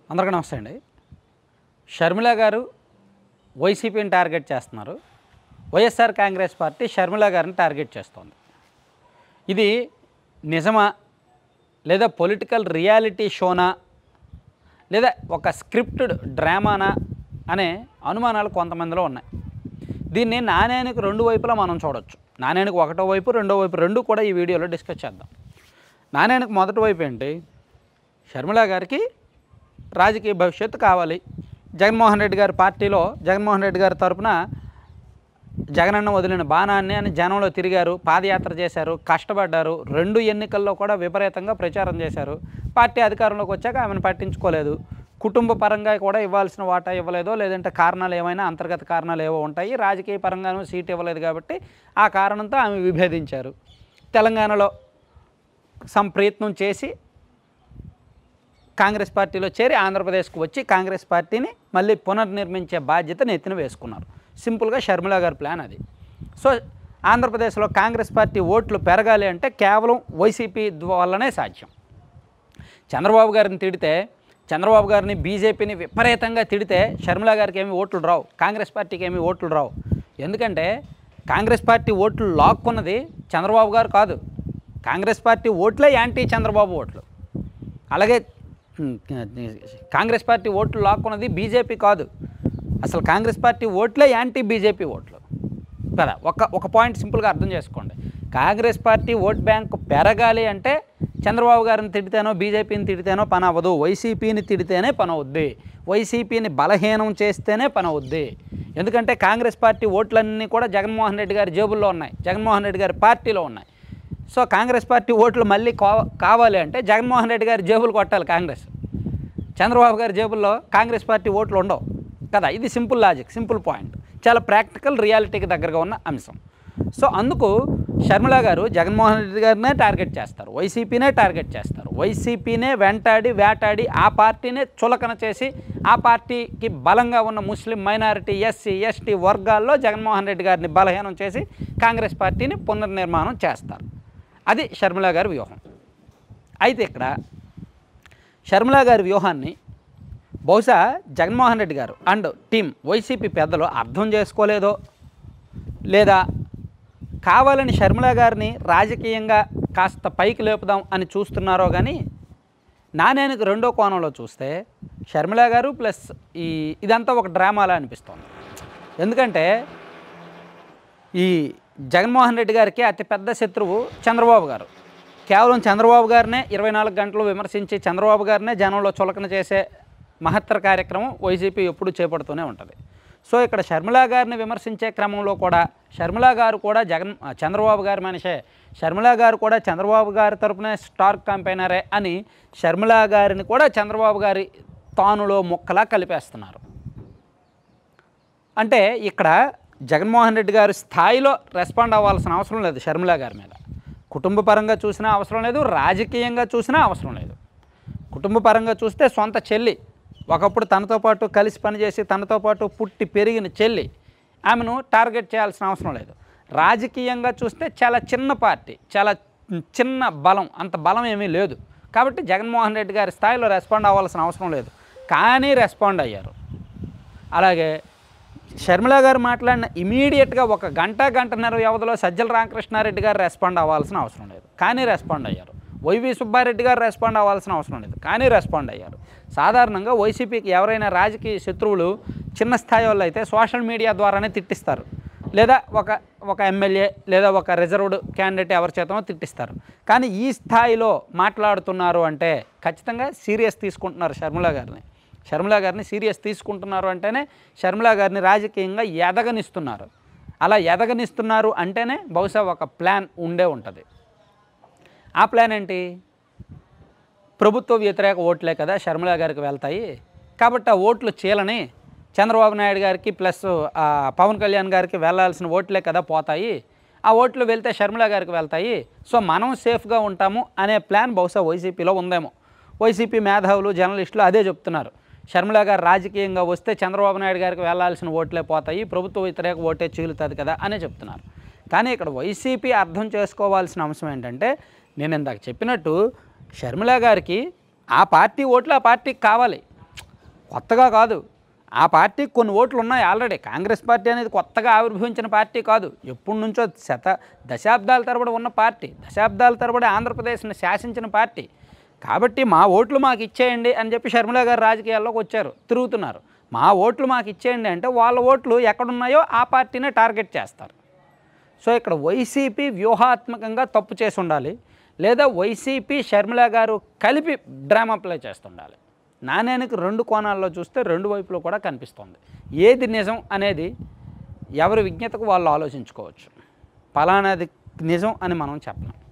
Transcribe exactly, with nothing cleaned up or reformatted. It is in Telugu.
అందరికీ నమస్తే అండి. షర్మిల గారు వైసీపీని టార్గెట్ చేస్తున్నారు. వైఎస్ఆర్ కాంగ్రెస్ పార్టీ షర్మిల గారిని టార్గెట్ చేస్తోంది. ఇది నిజమా, లేదా పొలిటికల్ రియాలిటీ షోనా, లేదా ఒక స్క్రిప్టెడ్ డ్రామానా అనే అనుమానాలు కొంతమందిలో ఉన్నాయి. దీన్ని నాణేనికి రెండు వైపులా మనం చూడొచ్చు. నాణేనికి ఒకటో వైపు, రెండో వైపు, రెండు కూడా ఈ వీడియోలో డిస్కస్ చేద్దాం. నాణేనికి మొదటి వైపు ఏంటి? షర్మిల గారికి రాజకీయ భవిష్యత్తు కావాలి. జగన్మోహన్ రెడ్డి గారి పార్టీలో జగన్మోహన్ రెడ్డి గారి తరపున జగనన్న వదిలిన బాణాన్ని అని జనంలో తిరిగారు, పాదయాత్ర చేశారు, కష్టపడ్డారు. రెండు ఎన్నికల్లో కూడా విపరీతంగా ప్రచారం చేశారు. పార్టీ అధికారంలోకి వచ్చాక ఆమెను పట్టించుకోలేదు. కుటుంబ పరంగా కూడా ఇవ్వాల్సిన వాటా ఇవ్వలేదో, లేదంటే కారణాలు ఏమైనా అంతర్గత కారణాలు ఏవో ఉంటాయి. రాజకీయ పరంగానూ సీట్ ఇవ్వలేదు కాబట్టి ఆ కారణంతో ఆమె విభేదించారు. తెలంగాణలో సమ్ ప్రయత్నం చేసి కాంగ్రెస్ పార్టీలో చేరి ఆంధ్రప్రదేశ్కు వచ్చి కాంగ్రెస్ పార్టీని మళ్ళీ పునర్నిర్మించే బాధ్యతను ఎత్తిన వేసుకున్నారు. సింపుల్గా షర్మిల గారి ప్లాన్ అది. సో ఆంధ్రప్రదేశ్లో కాంగ్రెస్ పార్టీ ఓట్లు పెరగాలి అంటే కేవలం వైసీపీ వల్లనే సాధ్యం. చంద్రబాబు గారిని తిడితే, చంద్రబాబు గారిని బీజేపీని విపరీతంగా తిడితే షర్మిల గారికి ఏమి ఓట్లు రావు, కాంగ్రెస్ పార్టీకి ఏమి ఓట్లు రావు. ఎందుకంటే కాంగ్రెస్ పార్టీ ఓట్లు లాక్కున్నది చంద్రబాబు గారు కాదు. కాంగ్రెస్ పార్టీ ఓట్లే యాంటీ చంద్రబాబు ఓట్లు. అలాగే కాంగ్రెస్ పార్టీ ఓట్లు లాక్కున్నది బీజేపీ కాదు. అసలు కాంగ్రెస్ పార్టీ ఓట్లే యాంటీ బీజేపీ ఓట్లు కదా. ఒక ఒక పాయింట్ సింపుల్గా అర్థం చేసుకోండి. కాంగ్రెస్ పార్టీ ఓట్ బ్యాంక్ పెరగాలి అంటే చంద్రబాబు గారిని తిడితేనో, బీజేపీని తిడితేనో పని అవ్వదు. వైసీపీని తిడితేనే పని అవుద్ది. వైసీపీని బలహీనం చేస్తేనే పని అవుద్ది. ఎందుకంటే కాంగ్రెస్ పార్టీ ఓట్లన్నీ కూడా జగన్మోహన్ రెడ్డి గారి జేబుల్లో ఉన్నాయి, జగన్మోహన్ రెడ్డి గారి పార్టీలో ఉన్నాయి. సో కాంగ్రెస్ పార్టీ ఓట్లు మళ్ళీ కావాలి అంటే జగన్మోహన్ రెడ్డి గారి జేబులు కొట్టాలి కాంగ్రెస్. చంద్రబాబు గారి జేబుల్లో కాంగ్రెస్ పార్టీ ఓట్లు ఉండవు కదా. ఇది సింపుల్ లాజిక్, సింపుల్ పాయింట్, చాలా ప్రాక్టికల్ రియాలిటీకి దగ్గరగా ఉన్న అంశం. సో అందుకు షర్మిల గారు జగన్మోహన్ రెడ్డి గారినే టార్గెట్ చేస్తారు, వైసీపీనే టార్గెట్ చేస్తారు. వైసీపీనే వెంటాడి వేటాడి ఆ పార్టీనే చులకన చేసి ఆ పార్టీకి బలంగా ఉన్న ముస్లిం మైనారిటీ, ఎస్సీ ఎస్టీ వర్గాల్లో జగన్మోహన్ రెడ్డి గారిని బలహీనం చేసి కాంగ్రెస్ పార్టీని పునర్నిర్మాణం చేస్తారు. అది షర్మిల గారి వ్యూహం. అయితే ఇక్కడ షర్మిల గారి వ్యూహాన్ని బహుశా జగన్మోహన్ రెడ్డి గారు అండ్ టీం వైసీపీ పెద్దలు అర్థం చేసుకోలేదో, లేదా కావాలని షర్మిల గారిని రాజకీయంగా కాస్త పైకి లేపుదాం అని చూస్తున్నారో కానీ, నాణేనికి రెండో కోణంలో చూస్తే షర్మిల గారు ప్లస్ ఈ ఇదంతా ఒక డ్రామాలా అనిపిస్తోంది. ఎందుకంటే ఈ జగన్మోహన్ రెడ్డి గారికి అతిపెద్ద శత్రువు చంద్రబాబు గారు. కేవలం చంద్రబాబు గారినే ఇరవై నాలుగు గంటలు విమర్శించి చంద్రబాబు గారినే జనంలో చులకన చేసే మహత్తర కార్యక్రమం వైసీపీ ఎప్పుడు చేపడుతూనే ఉంటుంది. సో ఇక్కడ షర్మిల గారిని విమర్శించే క్రమంలో కూడా షర్మిల గారు కూడా జగన్ చంద్రబాబు గారి మనిషే, షర్మిల గారు కూడా చంద్రబాబు గారి తరపునే స్టార్ క్యాంపెయినరే అని షర్మిల గారిని కూడా చంద్రబాబు గారి తానులో ముక్కలా కలిపేస్తున్నారు. అంటే ఇక్కడ జగన్మోహన్ రెడ్డి గారి స్థాయిలో రెస్పాండ్ అవ్వాల్సిన అవసరం లేదు షర్మిల గారి మీద. కుటుంబ పరంగా చూసినా అవసరం లేదు, రాజకీయంగా చూసినా అవసరం లేదు. కుటుంబ పరంగా చూస్తే సొంత చెల్లి, ఒకప్పుడు తనతో పాటు కలిసి పనిచేసి తనతో పాటు పుట్టి పెరిగిన చెల్లి, ఆమెను టార్గెట్ చేయాల్సిన అవసరం లేదు. రాజకీయంగా చూస్తే చాలా చిన్న పార్టీ, చాలా చిన్న బలం, అంత బలం ఏమీ లేదు. కాబట్టి జగన్మోహన్ రెడ్డి గారి స్థాయిలో రెస్పాండ్ అవ్వాల్సిన అవసరం లేదు, కానీ రెస్పాండ్ అయ్యారు. అలాగే షర్మిల గారు మాట్లాడిన ఇమీడియట్గా ఒక గంట గంటన్నర వ్యవధిలో సజ్జల రామకృష్ణారెడ్డి గారు రెస్పాండ్ అవ్వాల్సిన అవసరం లేదు, కానీ రెస్పాండ్ అయ్యారు. వైవి సుబ్బారెడ్డి గారు రెస్పాండ్ అవ్వాల్సిన అవసరం లేదు, కానీ రెస్పాండ్ అయ్యారు. సాధారణంగా వైసీపీకి ఎవరైనా రాజకీయ శత్రువులు చిన్న స్థాయి వాళ్ళు అయితే సోషల్ మీడియా ద్వారానే తిట్టిస్తారు, లేదా ఒక ఒక ఎమ్మెల్యే లేదా ఒక రిజర్వ్డ్ క్యాండిడేట్ ఎవరి చేతనో తిట్టిస్తారు. కానీ ఈ స్థాయిలో మాట్లాడుతున్నారు అంటే ఖచ్చితంగా సీరియస్ తీసుకుంటున్నారు షర్మిల గారిని. షర్మిల గారిని సీరియస్ తీసుకుంటున్నారు అంటేనే షర్మిల గారిని రాజకీయంగా ఎదగనిస్తున్నారు. అలా ఎదగనిస్తున్నారు అంటేనే బహుశా ఒక ప్లాన్ ఉండే ఉంటుంది. ఆ ప్లాన్ ఏంటి? ప్రభుత్వ వ్యతిరేక ఓట్లే కదా షర్మిల గారికి వెళ్తాయి, కాబట్టి ఆ ఓట్లు చీలని చంద్రబాబు నాయుడు గారికి ప్లస్ పవన్ కళ్యాణ్ గారికి వెళ్ళాల్సిన ఓట్లే కదా పోతాయి, ఆ ఓట్లు వెళ్తే షర్మిల గారికి వెళ్తాయి, సో మనం సేఫ్గా ఉంటాము అనే ప్లాన్ బహుశా వైసీపీలో ఉందేమో. వైసీపీ మేధావులు, జర్నలిస్టులు అదే చెప్తున్నారు. షర్మిల గారు రాజకీయంగా వస్తే చంద్రబాబు నాయుడు గారికి వెళ్ళాల్సిన ఓట్లే పోతాయి, ప్రభుత్వ వ్యతిరేక ఓటే చీలుతుంది కదా అనే చెప్తున్నారు. కానీ ఇక్కడ వైసీపీ అర్థం చేసుకోవాల్సిన అంశం ఏంటంటే, నేను ఇందాక చెప్పినట్టు షర్మిల గారికి ఆ పార్టీ ఓట్లు ఆ పార్టీకి కావాలి. కొత్తగా కాదు. ఆ పార్టీకి కొన్ని ఓట్లు ఉన్నాయి ఆల్రెడీ. కాంగ్రెస్ పార్టీ అనేది కొత్తగా ఆవిర్భవించిన పార్టీ కాదు. ఎప్పటి నుంచో శత దశాబ్దాల తరబడి ఉన్న పార్టీ, దశాబ్దాల తరబడి ఆంధ్రప్రదేశ్ని శాసించిన పార్టీ. కాబట్టి మా ఓట్లు మాకు ఇచ్చేయండి అని చెప్పి షర్మిల గారు రాజకీయాల్లోకి వచ్చారు, తిరుగుతున్నారు. మా ఓట్లు మాకు ఇచ్చేయండి అంటే వాళ్ళ ఓట్లు ఎక్కడున్నాయో ఆ పార్టీనే టార్గెట్ చేస్తారు. సో ఇక్కడ వైసీపీ వ్యూహాత్మకంగా తప్పు చేసి ఉండాలి, లేదా వైసీపీ షర్మిల గారు కలిపి డ్రామా ప్లే చేస్తుండాలి. నాణ్యానికి రెండు కోణాల్లో చూస్తే రెండు వైపులో కూడా కనిపిస్తుంది. ఏది నిజం అనేది ఎవరి విజ్ఞతకు వాళ్ళు ఆలోచించుకోవచ్చు. పలానాది నిజం అని మనం చెప్పలేం.